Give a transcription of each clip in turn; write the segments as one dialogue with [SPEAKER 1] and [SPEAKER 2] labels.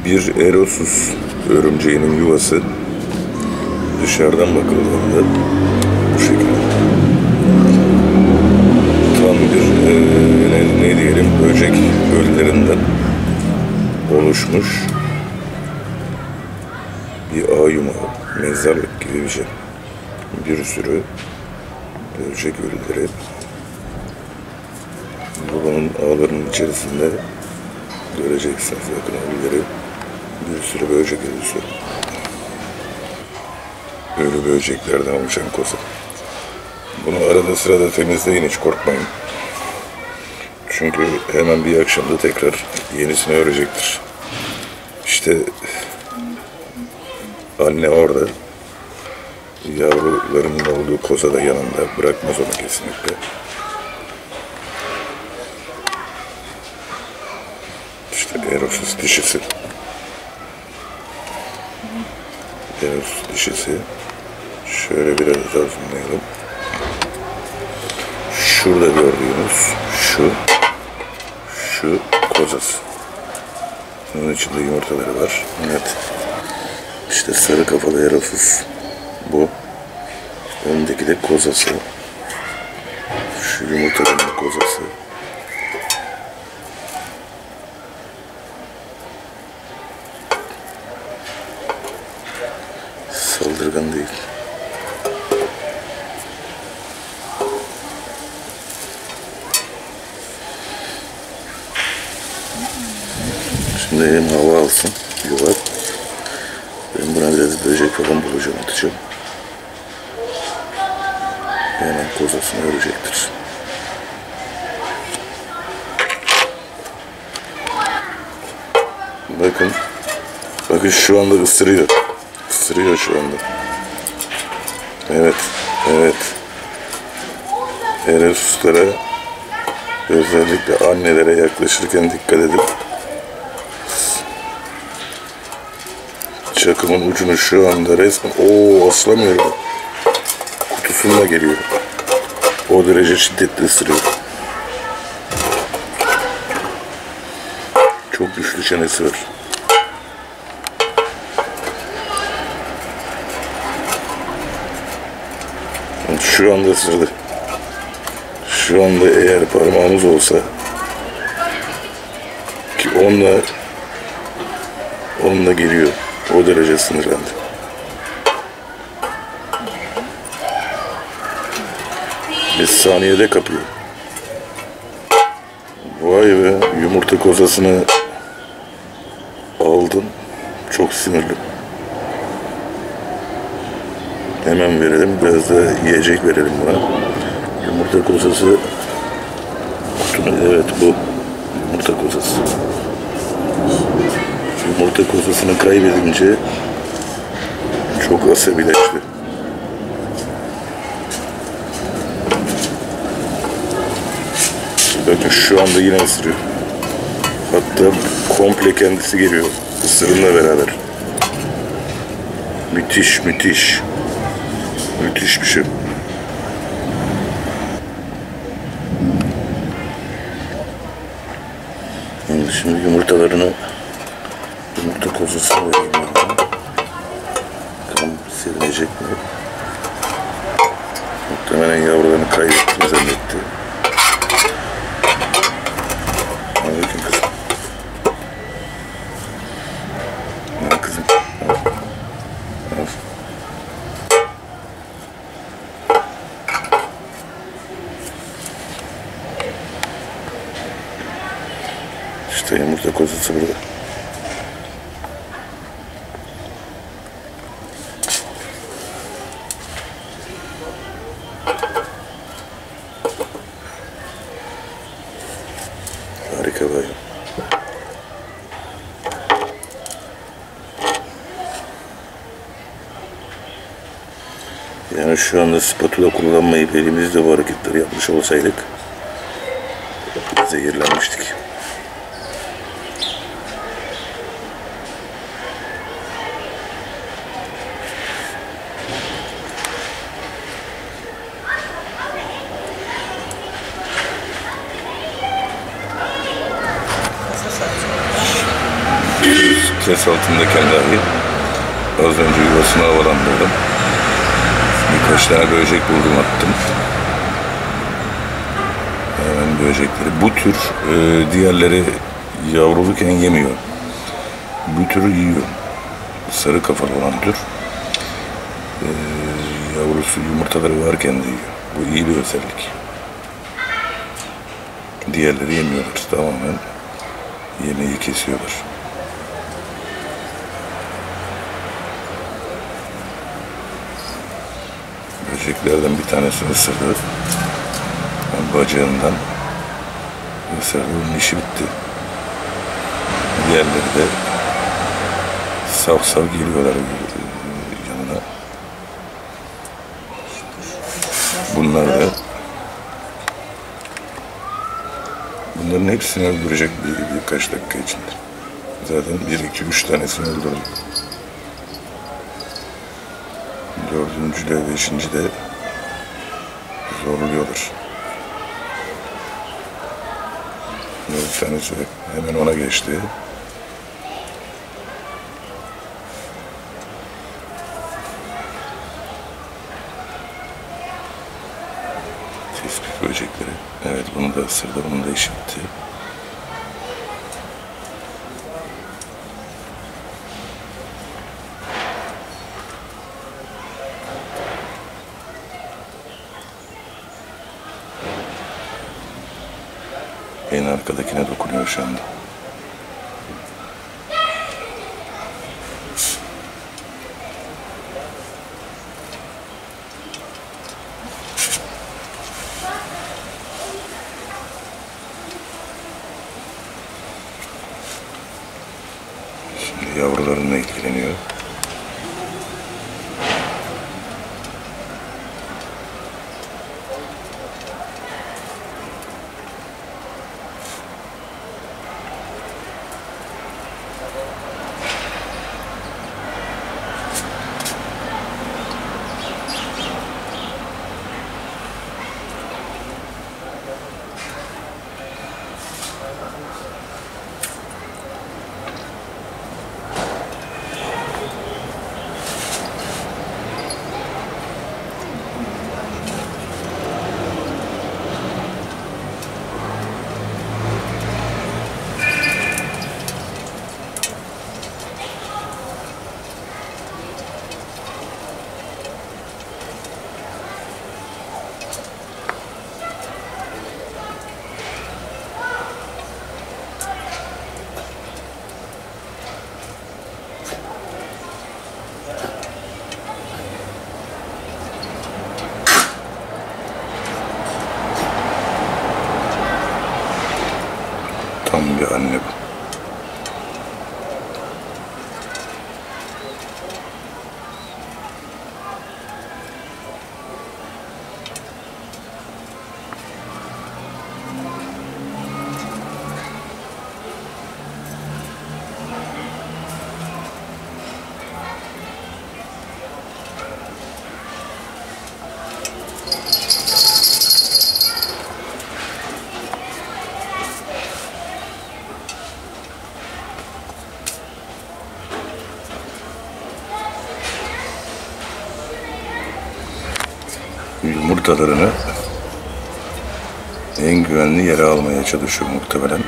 [SPEAKER 1] Bir Erosus örümceğinin yuvası. Dışarıdan bakıldığında bu şekilde. Tam bir ne diyelim, böcek ölülerinden oluşmuş bir ağ yumağı, mezarlık gibi bir şey. Bir sürü böcek ölüleri. Bunun ağlarının içerisinde göreceksiniz yakın ölüleri. Bir sürü böcek ölüsü. Ölü böceklerden oluşan koza. Bunu arada sırada temizleyin, hiç korkmayın. Çünkü hemen bir akşamda tekrar yenisini örecektir. İşte anne orada. Yavrularının olduğu koza da yanında. Bırakmaz onu kesinlikle. İşte Erosus dişisi. Erosus dişisi. Şöyle biraz daha zoomlayalım. Şurada gördüğünüz şu kozası. Bunun içinde yumurtaları var. Evet. İşte sarı kafalı Erosus bu. Öndeki de kozası. Şu yumurtaların kozası. Saldırgan değil. Şimdi hem hava alsın yuva. Ben buna biraz böcek falan bulacağım, atacağım. Hemen kozasını örecektir. Bakın şu anda ısırıyor. Isırıyor şu anda. Evet. Erosuslara, özellikle annelere yaklaşırken dikkat edin. Çakımın ucunu şu anda resmen aslamıyorum. Kutusunla geliyor. O derece şiddetli ısırıyor. Çok güçlü çenesi var. Şu anda ısırdı. Şu anda eğer parmağımız olsa ki onunla geliyor. O derece sinirlendi. Bir saniyede kapıyor. Vay be, yumurta kozasını aldım. Çok sinirli. Hemen verelim. Biraz da yiyecek verelim buna. Yumurta kozası. Evet, bu yumurta kozası. Yumurta kozasını kaybedince çok asabileşti. Bakın şu anda yine ısırıyor. Hatta komple kendisi geliyor. Isırımla beraber. Müthiş. Müthiş bir şey. Şimdi yumurta kozasını vereyim ben. Bakalım sevinecek mi? Muhtemelen yavrularını kaybettiğini zannetti. Bakın kızım. Al kızım. Al. İşte yumurta kozası burada. Harika bayım. Yani şu anda spatula kullanmayıp elimizde bu hareketleri yapmış olsaydık zehirlenmiştik. Stres altındayken dahi az önce yuvasını havalandırdım. Birkaç tane böcek buldum, attım. Hemen böcekleri. Bu tür diğerleri yavruluyken yemiyor. Bu türü yiyor. Sarı kafalı olan tür. Yavrusu yumurtaları varken de yiyor. Bu iyi bir özellik. Diğerleri yemiyorlar. Tamamen yemeği kesiyorlar. Böceklerden bir tanesi ısırdı. Bacağından ısırdı. Onun işi bitti. Diğerleri de sav sav geliyorlar yanına. Bunların hepsini öldürecek birkaç dakika içinde. Zaten 1, 2, 3 tanesini öldürdüm. 4. de 5. de zorluyorlar. Bir tanesi hemen ona geçti. Tespih böcekleri. Evet, bunu da ısırdı, bunu da işitti. En arkadakine dokunuyor şu anda. Şimdi yavrularınla ilgileniyor. Tam bir anne bu. Yumurtalarını en güvenli yere almaya çalışıyor muhtemelen.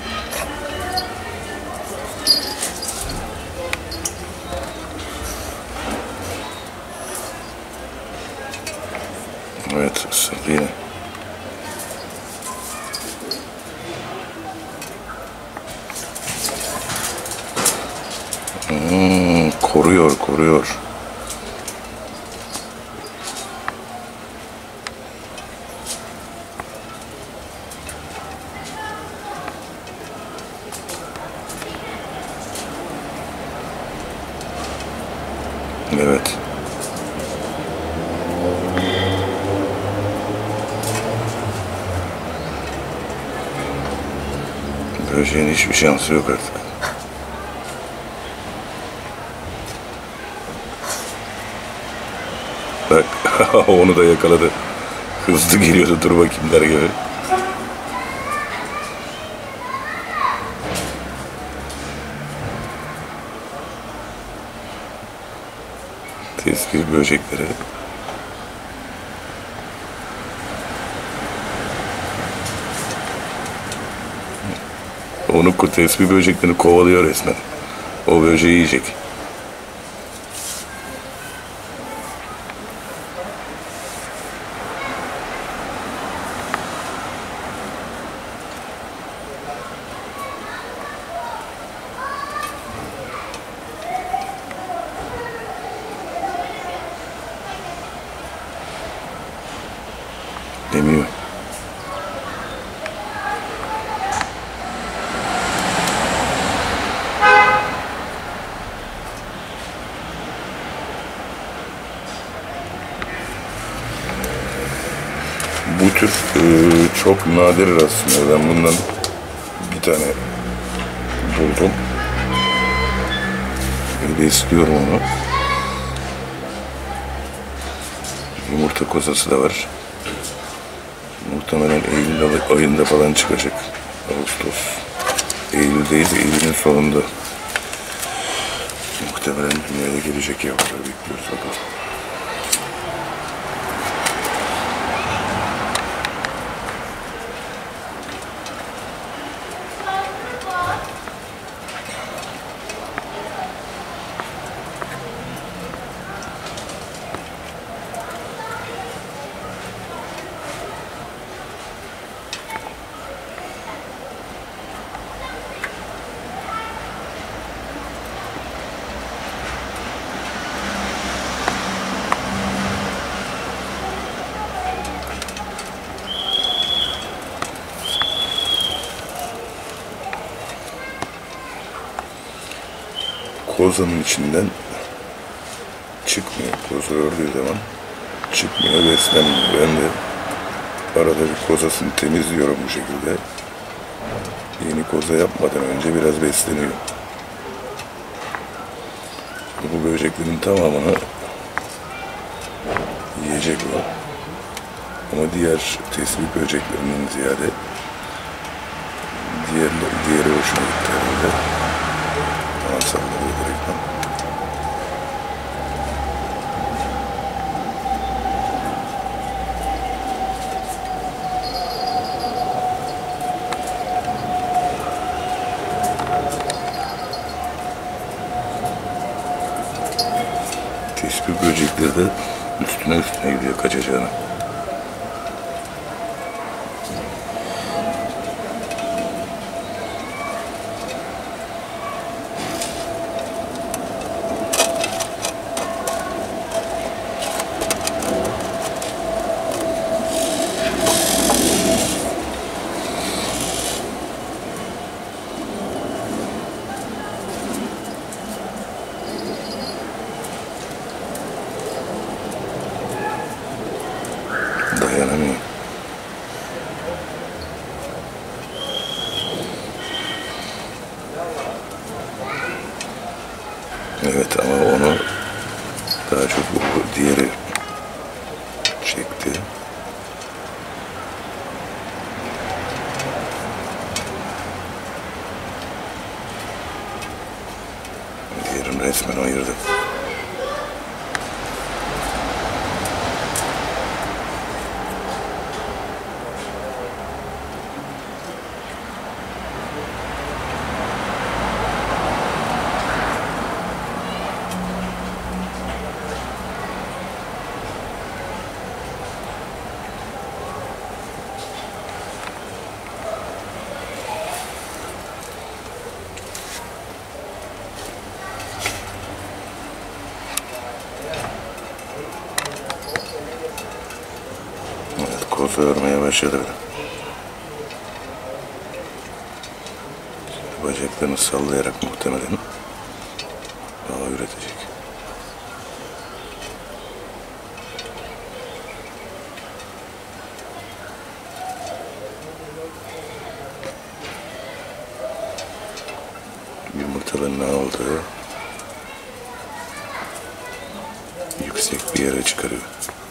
[SPEAKER 1] Evet, ısırdı yine. Koruyor. Evet. Böceğin hiçbir şansı yok artık. Bak, onu da yakaladı. Hızlı geliyordu, dur bakayım der gibi. tespih böcekleri. Onu tespih böceklerini kovalıyor resmen. O böceği yiyecek. Demiyor. Bu tür çok nadir aslında. Ben bundan bir tane buldum. Besliyorum onu. Yumurta kozası da var. Muhtemelen Eylül ayında falan çıkacak. Ağustos. Eylül'deyiz. Eylül'ün sonunda. Muhtemelen dünyaya gelecek yavruları bekliyoruz bakalım. Kozanın içinden çıkmıyor. Koza ördüğü zaman çıkmıyor, beslenmiyor. Ben de arada bir kozasını temizliyorum bu şekilde. Yeni koza yapmadan önce biraz besleniyor. Bu böceklerin tamamını yiyecek o. Ama diğer tespih böceklerinden ziyade diğeri hoşuna gitti herhalde. Bana sallıyor direktmen. Tespih böcekleri de üstüne gidiyor kaçacağına. Dayanamıyor. Evet ama onu daha çok diğeri çekti. Diğerini resmen ayırdı. Evet, koza örmeye başladı bile. Bacaklarını sallayarak muhtemelen daha üretecek. Yumurtalarını aldı. Yüksek bir yere çıkarıyor.